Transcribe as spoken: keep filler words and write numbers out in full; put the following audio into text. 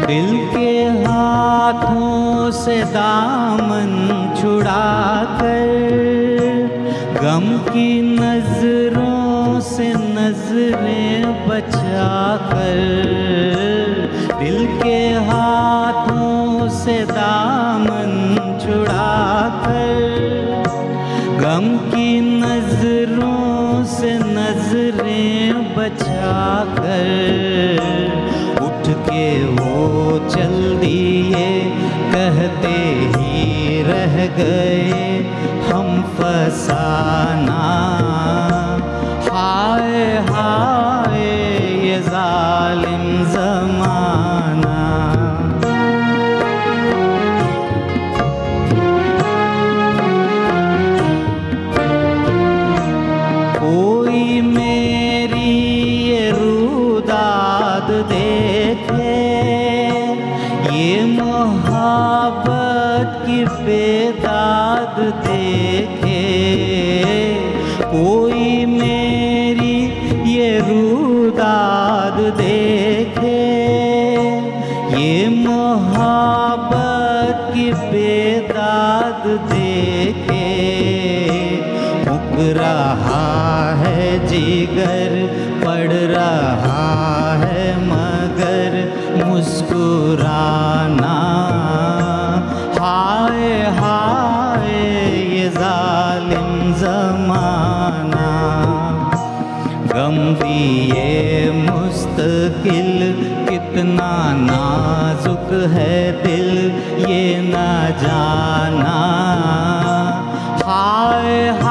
दिल के हाथों से दामन छुड़ा कर, गम की नजरों से नजरें बचा कर, दिल के हाथों से दामन छुड़ा कर, गम की नजरों से नजरें बचा कर, उठ के वो चल दिए, कहते ही रह गए हम फसाना। हाय हाय ये जालिम ज़माना। कोई मेरी ये रूदाद देखे, ये मोहब्बत की बेदाद देखे, कोई मेरी ये रूदाद देखे, ये मोहब्बत की बेदाद देखे, मुक रहा है जिगर, पड़ रहा है मगर मुस्कुराना। हाय हाय ये जालिम ज़माना। गम दिए मुस्तकिल, कितना नाजुक है दिल ये न जाना। हाय